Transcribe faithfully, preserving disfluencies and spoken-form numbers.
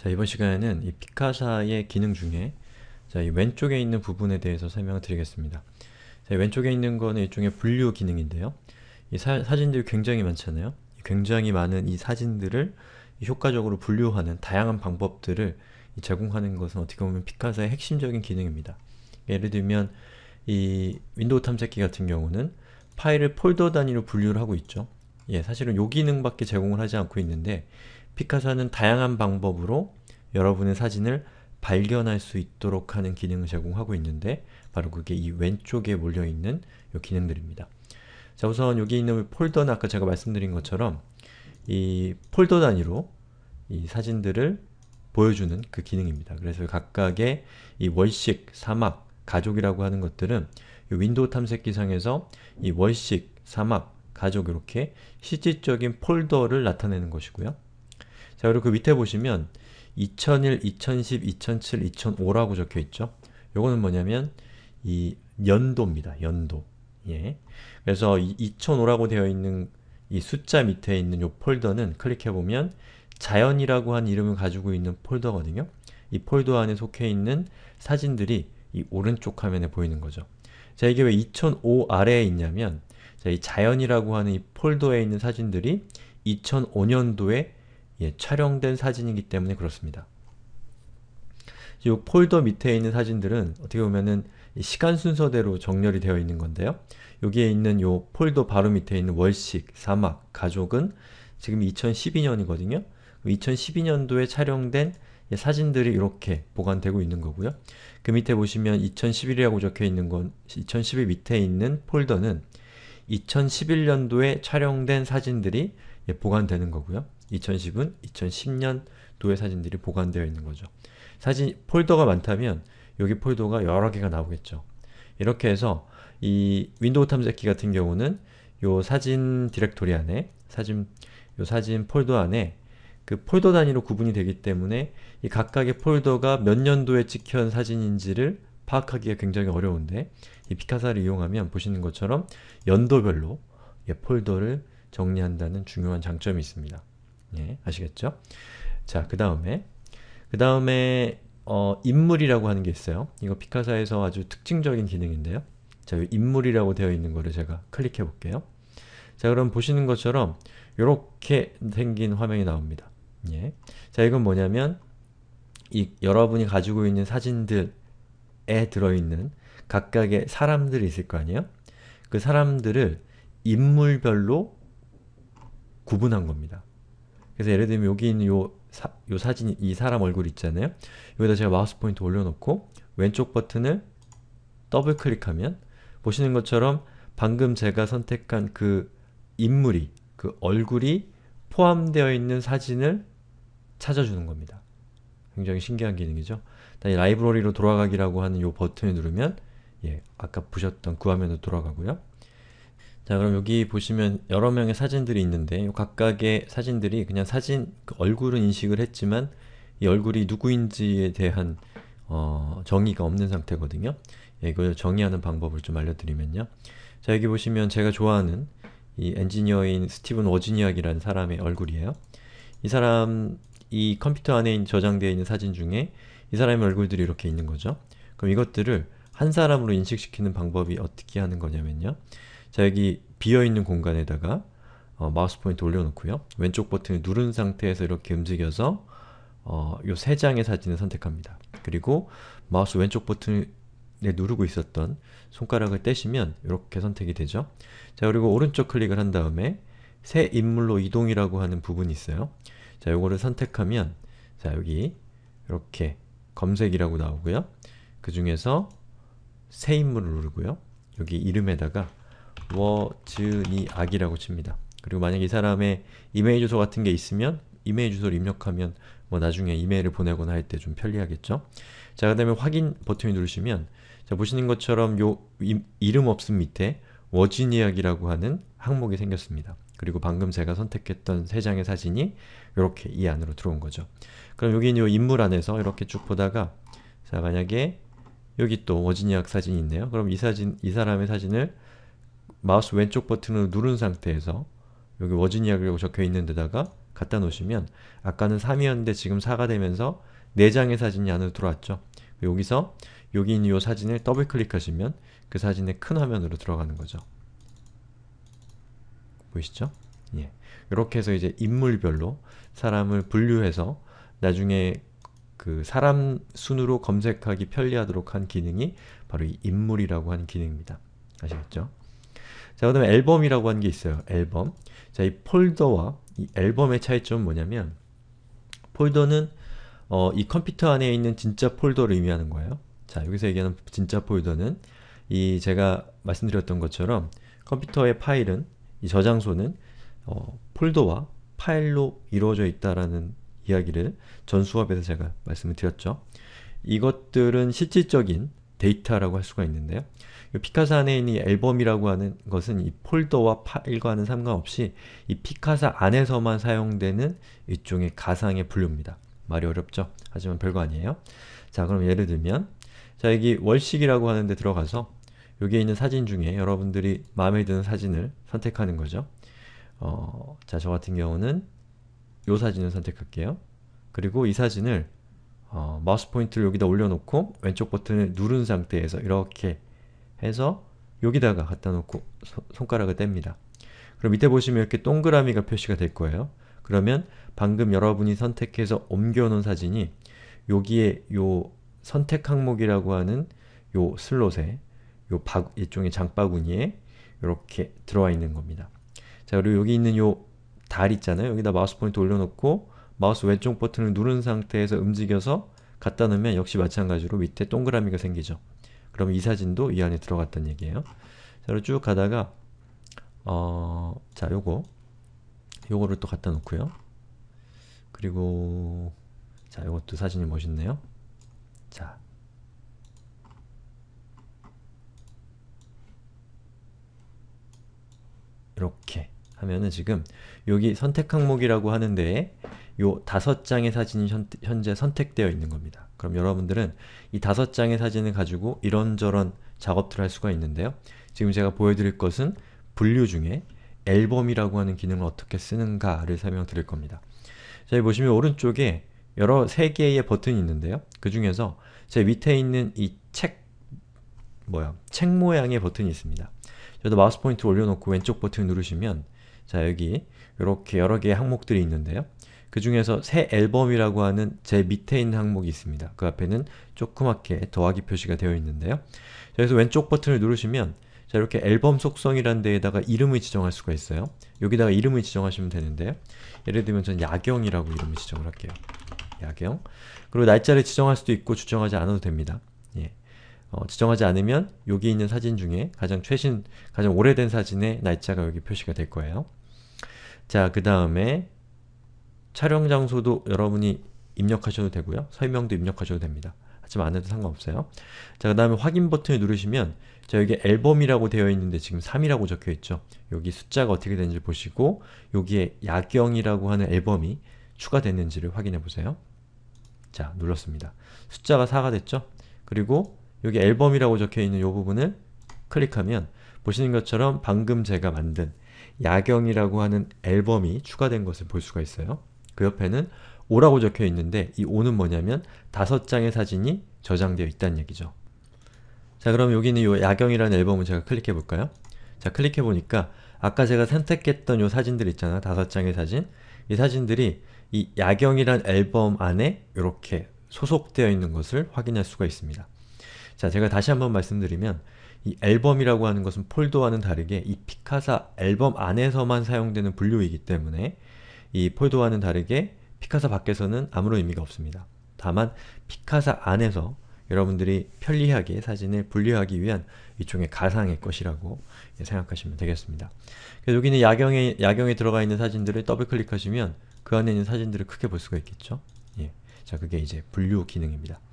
자, 이번 시간에는 이 피카사의 기능 중에 자, 이 왼쪽에 있는 부분에 대해서 설명을 드리겠습니다. 자, 이 왼쪽에 있는 거는 일종의 분류 기능인데요. 이 사, 사진들이 굉장히 많잖아요. 굉장히 많은 이 사진들을 이 효과적으로 분류하는 다양한 방법들을 이 제공하는 것은 어떻게 보면 피카사의 핵심적인 기능입니다. 예를 들면 이 윈도우 탐색기 같은 경우는 파일을 폴더 단위로 분류를 하고 있죠. 예, 사실은 요 기능밖에 제공을 하지 않고 있는데 피카사는 다양한 방법으로 여러분의 사진을 발견할 수 있도록 하는 기능을 제공하고 있는데 바로 그게 이 왼쪽에 몰려있는 요 기능들입니다. 자, 우선 여기 있는 폴더는 아까 제가 말씀드린 것처럼 이 폴더 단위로 이 사진들을 보여주는 그 기능입니다. 그래서 각각의 이 월식, 사막, 가족이라고 하는 것들은 이 윈도우 탐색기상에서 이 월식, 사막, 가족 이렇게 실질적인 폴더를 나타내는 것이고요. 자, 그리고 그 밑에 보시면 이천일, 이천십, 이천칠, 이천오라고 적혀있죠. 요거는 뭐냐면 이 연도입니다. 연도. 예. 그래서 이 이천오라고 되어 있는 이 숫자 밑에 있는 요 폴더는 클릭해보면 자연이라고 한 이름을 가지고 있는 폴더거든요. 이 폴더 안에 속해 있는 사진들이 이 오른쪽 화면에 보이는 거죠. 자, 이게 왜 이천오 아래에 있냐면 자, 이 자연이라고 하는 이 폴더에 있는 사진들이 이천오 년도에 예, 촬영된 사진이기 때문에 그렇습니다. 이 폴더 밑에 있는 사진들은 어떻게 보면은 시간 순서대로 정렬이 되어 있는 건데요. 여기에 있는 이 폴더 바로 밑에 있는 월식, 사막, 가족은 지금 이천십이 년이거든요. 이천십이 년도에 촬영된 사진들이 이렇게 보관되고 있는 거고요. 그 밑에 보시면 이천십일이라고 적혀 있는 건 이천십일 밑에 있는 폴더는 이천십일 년도에 촬영된 사진들이 보관되는 거고요. 이천십은 이천십 년도의 사진들이 보관되어 있는 거죠. 사진 폴더가 많다면 여기 폴더가 여러 개가 나오겠죠. 이렇게 해서 이 윈도우 탐색기 같은 경우는 요 사진 디렉토리 안에 사진 요 사진 폴더 안에 그 폴더 단위로 구분이 되기 때문에 이 각각의 폴더가 몇 년도에 찍힌 사진인지를 파악하기가 굉장히 어려운데 이 피카사를 이용하면 보시는 것처럼 연도별로 폴더를 정리한다는 중요한 장점이 있습니다. 예, 아시겠죠? 자, 그 다음에 그 다음에 어, 인물이라고 하는 게 있어요. 이거 피카사에서 아주 특징적인 기능인데요. 자, 이 인물이라고 되어 있는 거를 제가 클릭해 볼게요. 자, 그럼 보시는 것처럼 이렇게 생긴 화면이 나옵니다. 예. 자, 이건 뭐냐면 이 여러분이 가지고 있는 사진들에 들어있는 각각의 사람들이 있을 거 아니에요? 그 사람들을 인물별로 구분한 겁니다. 그래서 예를 들면 여기 있는 요, 사, 요 사진, 이 사람 얼굴 있잖아요. 여기다 제가 마우스 포인트 올려놓고 왼쪽 버튼을 더블 클릭하면 보시는 것처럼 방금 제가 선택한 그 인물이, 그 얼굴이 포함되어 있는 사진을 찾아주는 겁니다. 굉장히 신기한 기능이죠. 다시 라이브러리로 돌아가기라고 하는 이 버튼을 누르면 예, 아까 보셨던 그 화면으로 돌아가고요. 자, 그럼 여기 보시면 여러 명의 사진들이 있는데 이 각각의 사진들이 그냥 사진, 그 얼굴은 인식을 했지만 이 얼굴이 누구인지에 대한 어, 정의가 없는 상태거든요. 예, 이걸 정의하는 방법을 좀 알려드리면요. 자, 여기 보시면 제가 좋아하는 이 엔지니어인 스티븐 워즈니악이라는 사람의 얼굴이에요. 이 사람, 이 컴퓨터 안에 저장되어 있는 사진 중에 이 사람의 얼굴들이 이렇게 있는 거죠. 그럼 이것들을 한 사람으로 인식시키는 방법이 어떻게 하는 거냐면요. 자, 여기 비어있는 공간에다가 어, 마우스 포인트 올려놓고요. 왼쪽 버튼을 누른 상태에서 이렇게 움직여서 어, 요 세 장의 사진을 선택합니다. 그리고 마우스 왼쪽 버튼을 누르고 있었던 손가락을 떼시면 이렇게 선택이 되죠. 자, 그리고 오른쪽 클릭을 한 다음에 새 인물로 이동이라고 하는 부분이 있어요. 자, 요거를 선택하면 자, 여기 이렇게 검색이라고 나오고요. 그 중에서 새 인물을 누르고요. 여기 이름에다가 워즈니악이라고 칩니다. 그리고 만약 이 사람의 이메일 주소 같은 게 있으면 이메일 주소를 입력하면 뭐 나중에 이메일을 보내거나 할 때 좀 편리하겠죠. 자, 그 다음에 확인 버튼을 누르시면 자, 보시는 것처럼 요 이, 이름 없음 밑에 워즈니악이라고 하는 항목이 생겼습니다. 그리고 방금 제가 선택했던 세 장의 사진이 이렇게 이 안으로 들어온 거죠. 그럼 여기 있는 요 인물 안에서 이렇게 쭉 보다가 자, 만약에 여기 또 워즈니악 사진이 있네요. 그럼 이 사진, 이 사람의 사진을 마우스 왼쪽 버튼을 누른 상태에서 여기 워즈니악이라고 적혀 있는 데다가 갖다 놓으시면 아까는 삼이었는데 지금 사가 되면서 네 장의 사진이 안으로 들어왔죠. 여기서 여기 있는 이 사진을 더블 클릭하시면 그 사진의 큰 화면으로 들어가는 거죠. 보이시죠? 예. 이렇게 해서 이제 인물별로 사람을 분류해서 나중에 그 사람 순으로 검색하기 편리하도록 한 기능이 바로 이 인물이라고 하는 기능입니다. 아시겠죠? 자, 그 다음에 앨범이라고 하는 게 있어요. 앨범. 자, 이 폴더와 이 앨범의 차이점은 뭐냐면 폴더는 어, 이 컴퓨터 안에 있는 진짜 폴더를 의미하는 거예요. 자, 여기서 얘기하는 진짜 폴더는 이 제가 말씀드렸던 것처럼 컴퓨터의 파일은 이 저장소는 어, 폴더와 파일로 이루어져 있다라는 이야기를 전 수업에서 제가 말씀을 드렸죠. 이것들은 실질적인 데이터라고 할 수가 있는데요. 이 피카사 안에 있는 이 앨범이라고 하는 것은 이 폴더와 파일과는 상관없이 이 피카사 안에서만 사용되는 일종의 가상의 분류입니다. 말이 어렵죠? 하지만 별거 아니에요. 자, 그럼 예를 들면 자, 여기 월식이라고 하는데 들어가서 여기에 있는 사진 중에 여러분들이 마음에 드는 사진을 선택하는 거죠. 어, 자, 저 같은 경우는 이 사진을 선택할게요. 그리고 이 사진을 어, 마우스 포인트를 여기다 올려놓고 왼쪽 버튼을 누른 상태에서 이렇게 해서 여기다가 갖다 놓고 소, 손가락을 뗍니다. 그럼 밑에 보시면 이렇게 동그라미가 표시가 될 거예요. 그러면 방금 여러분이 선택해서 옮겨 놓은 사진이 여기에 요 선택 항목이라고 하는 요 슬롯에 요 바, 일종의 장바구니에 이렇게 들어와 있는 겁니다. 자, 그리고 여기 있는 요 달 있잖아요. 여기다 마우스 포인트 올려놓고 마우스 왼쪽 버튼을 누른 상태에서 움직여서 갖다 놓으면 역시 마찬가지로 밑에 동그라미가 생기죠. 그럼 이 사진도 이 안에 들어갔다는 얘기예요. 자, 그리고 쭉 가다가 어, 자, 요거 요거를 또 갖다 놓고요. 그리고 자, 요것도 사진이 멋있네요. 자, 이렇게 하면은 지금 여기 선택 항목이라고 하는데 요 다섯 장의 사진이 현, 현재 선택되어 있는 겁니다. 그럼 여러분들은 이 다섯 장의 사진을 가지고 이런저런 작업들을 할 수가 있는데요. 지금 제가 보여드릴 것은 분류 중에 앨범이라고 하는 기능을 어떻게 쓰는가를 설명드릴 겁니다. 자, 여기 보시면 오른쪽에 여러 세 개의 버튼이 있는데요. 그 중에서 제 밑에 있는 이 책 뭐야 책 모양의 버튼이 있습니다. 여기다 마우스 포인트 올려놓고 왼쪽 버튼을 누르시면 자, 여기 이렇게 여러 개의 항목들이 있는데요. 그 중에서 새 앨범이라고 하는 제 밑에 있는 항목이 있습니다. 그 앞에는 조그맣게 더하기 표시가 되어 있는데요. 여기서 왼쪽 버튼을 누르시면 자, 이렇게 앨범 속성이라는 데에다가 이름을 지정할 수가 있어요. 여기다가 이름을 지정하시면 되는데요. 예를 들면 전 야경이라고 이름을 지정을 할게요. 야경. 그리고 날짜를 지정할 수도 있고 지정하지 않아도 됩니다. 예. 어, 지정하지 않으면 여기 있는 사진 중에 가장 최신, 가장 오래된 사진의 날짜가 여기 표시가 될 거예요. 자, 그 다음에 촬영 장소도 여러분이 입력하셔도 되고요. 설명도 입력하셔도 됩니다. 하지만 안 해도 상관없어요. 자, 그 다음에 확인 버튼을 누르시면 자, 여기 앨범이라고 되어 있는데 지금 삼이라고 적혀 있죠. 여기 숫자가 어떻게 되는지 보시고 여기에 야경이라고 하는 앨범이 추가됐는지를 확인해 보세요. 자, 눌렀습니다. 숫자가 사가 됐죠. 그리고 여기 앨범이라고 적혀 있는 이 부분을 클릭하면 보시는 것처럼 방금 제가 만든 야경이라고 하는 앨범이 추가된 것을 볼 수가 있어요. 그 옆에는 오라고 적혀 있는데 이 오는 뭐냐면 다섯 장의 사진이 저장되어 있다는 얘기죠. 자, 그럼 여기 있는 이 야경이라는 앨범을 제가 클릭해 볼까요? 자, 클릭해 보니까 아까 제가 선택했던 이 사진들 있잖아. 다섯 장의 사진. 이 사진들이 이 야경이라는 앨범 안에 이렇게 소속되어 있는 것을 확인할 수가 있습니다. 자, 제가 다시 한번 말씀드리면 이 앨범이라고 하는 것은 폴더와는 다르게 이 피카사 앨범 안에서만 사용되는 분류이기 때문에 이 폴더와는 다르게 피카사 밖에서는 아무런 의미가 없습니다. 다만 피카사 안에서 여러분들이 편리하게 사진을 분류하기 위한 일종의 가상의 것이라고 생각하시면 되겠습니다. 그래서 여기는 야경에, 야경에 들어가 있는 사진들을 더블 클릭하시면 그 안에 있는 사진들을 크게 볼 수가 있겠죠. 예. 자, 그게 이제 분류 기능입니다.